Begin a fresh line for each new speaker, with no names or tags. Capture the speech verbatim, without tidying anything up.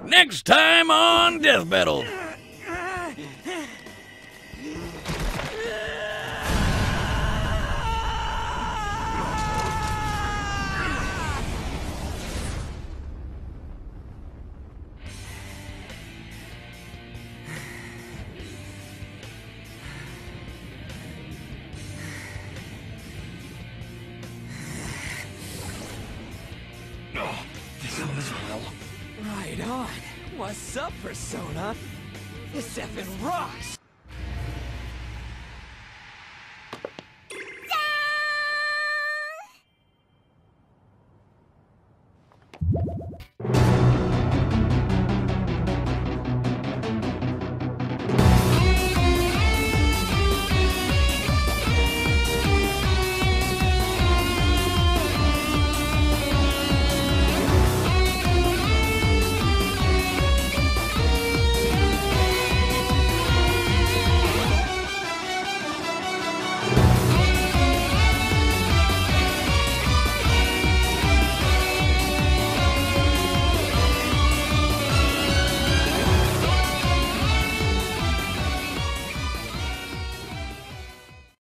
Next time on Death Battle.
This goes well.
Right on. What's up, Persona? This effing rocks!
Ta-da!